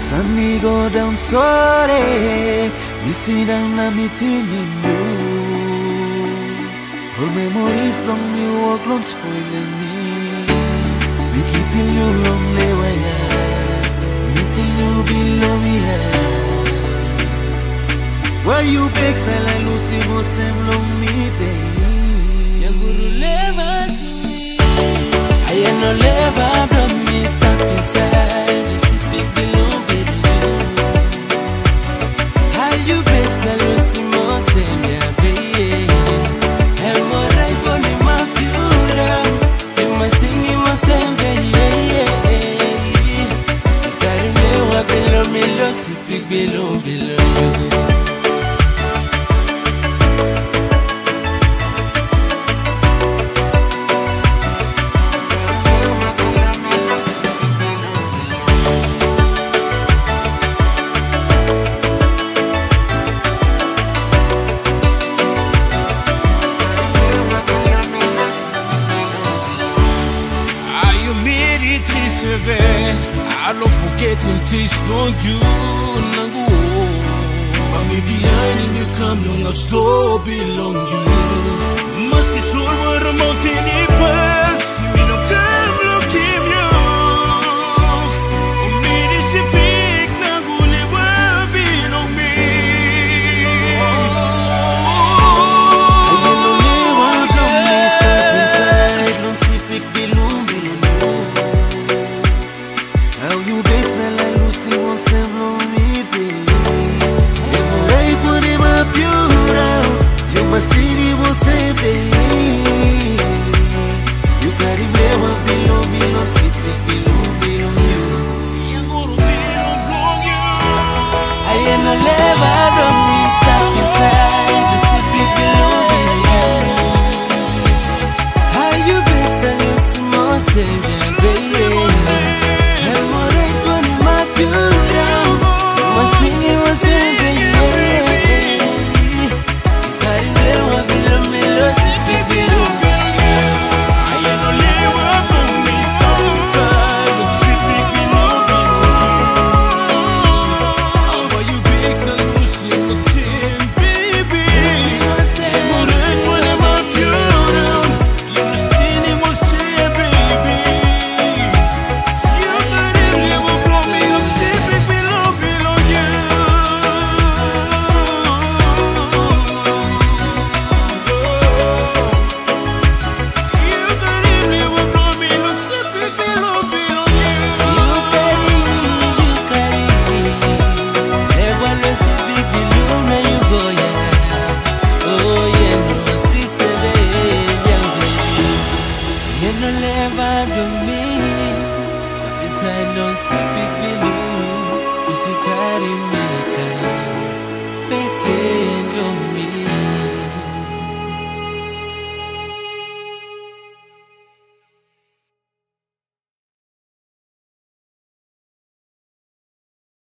Sunny go down sorry, we see down a meeting in you. Her memories from you walk long spoiling me. We keep you lonely way, meeting you below me. Why you beg style I lose you same long me baby. Ya guru leva to me, I am no leva from me stuck inside. You sit big below baby you. How you beg style lose you same yeah baby. I'm more right for my pure. You must think you must same baby. You gotta never below me, lost big below you. I don't forget him taste don't you nangu. But me behind him you come long I've still belong you. Must be soul where a mountain he pass. Me no come look him you. Me this a big nangu never belong me. You know never come me stuck inside. Don't see big belong you. How you beg smell like Lucy won't save me baby. I'm right for him up you must need him won't save baby. You got him never below me, don't see big below you. You gonna belong you. I am no lever from me stuck inside. You sit big below you. How you best to lose more saving baby. I'm more right for my pure. You must think it was saving you. Got it never below me, lost it big below. I am no lever from me stuck inside. You sit big below you. How you big to lose you but sin baby. I'm more right for my pure. You must think it was saving baby. You got it never from me, I'm sit big below you. You got it never from me, I'm sit big below you. You carry. Never lose it big below now you go yeah. Oh yeah, no triste bella baby. You no lever to me. Stuck inside, don't see big below. You see carry me, pequeño me.